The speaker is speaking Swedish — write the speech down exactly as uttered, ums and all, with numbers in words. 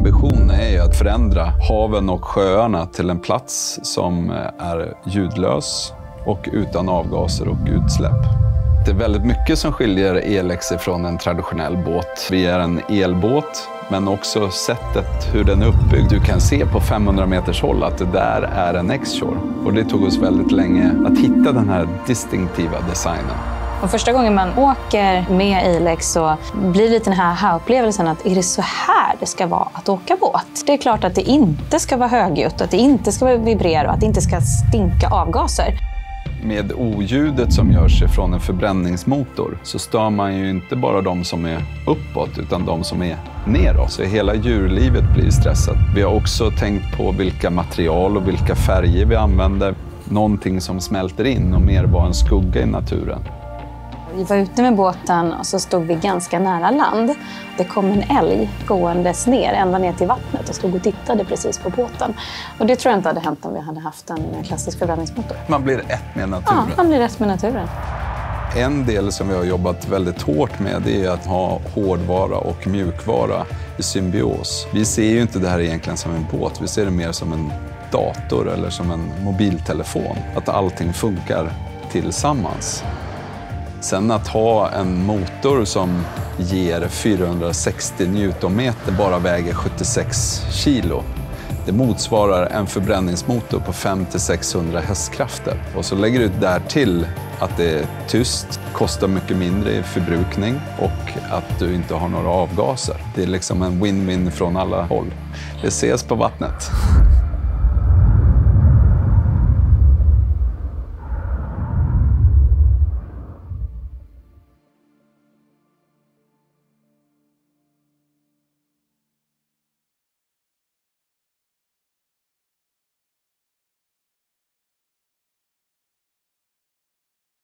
ambition är ju att förändra haven och sjöarna till en plats som är ljudlös och utan avgaser och utsläpp. Det är väldigt mycket som skiljer Elex ifrån en traditionell båt. Vi är en elbåt, men också sättet hur den är uppbyggd. Du kan se på femhundra meters håll att det där är en X-Shore. Och det tog oss väldigt länge att hitta den här distinktiva designen. Och första gången man åker med Elex så blir det lite den här här-upplevelsen att är det så här det ska vara att åka båt? Det är klart att det inte ska vara högljutt, att det inte ska vibrera och att det inte ska stinka avgaser. Med oljudet som görs ifrån en förbränningsmotor så stör man ju inte bara de som är uppåt utan de som är neråt. Så hela djurlivet blir stressat. Vi har också tänkt på vilka material och vilka färger vi använder. Någonting som smälter in och mer var en skugga i naturen. Vi var ute med båten och så stod vi ganska nära land. Det kom en älg gåendes ner, ända ner till vattnet och stod och tittade precis på båten. Och det tror jag inte hade hänt om vi hade haft en klassisk förbränningsmotor. Man blir ett med naturen. Ja, man blir ett med naturen. En del som vi har jobbat väldigt hårt med är att ha hårdvara och mjukvara i symbios. Vi ser ju inte det här egentligen som en båt, vi ser det mer som en dator eller som en mobiltelefon. Att allting funkar tillsammans. Sen att ha en motor som ger fyrahundrasextio newtonmeter bara väger sjuttiosex kilo. Det motsvarar en förbränningsmotor på femhundra till sexhundra hästkrafter. Och så lägger du där till att det är tyst, kostar mycket mindre i förbrukning och att du inte har några avgaser. Det är liksom en win-win från alla håll. Det ses på vattnet.